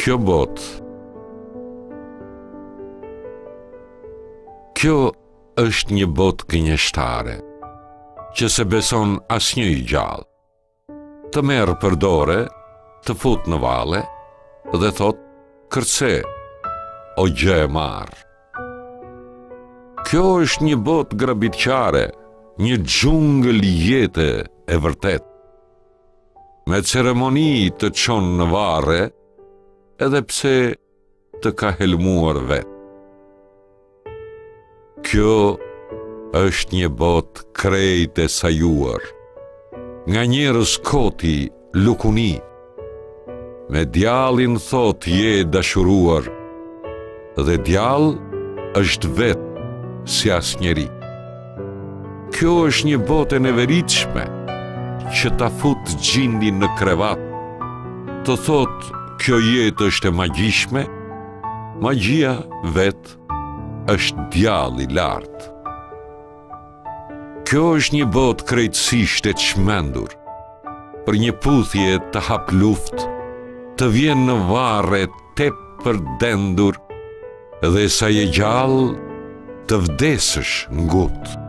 Kjo botë. Kjo është një botë gënjeshtare, që se beson asnjë i gjallë. Të merë për dore, të fut në vale, dhe thot, kërce, o gjë e marë. Kjo është një botë grabitqare, një xhungël jete e vërtet. Me ceremoni të qonë në varre, edhe pse të ka helmuar vetë. Kjo është një botë krejt e sajuar, nga njerëz koti, lukuni. Me djalin thot je dashuruar, dhe djall është vetë si asnjëri. Kjo është një botë e neveritshme, që ta fut gjindin në krevat, të thot kjo jetë është e magjishme, magjia vetë është djalli i lartë. Kjo është një botë krejtësisht e çmendur, për një puthje të hap luftë, të vjen në varre tepër dendur, dhe sa je gjallë të vdesësh ngut.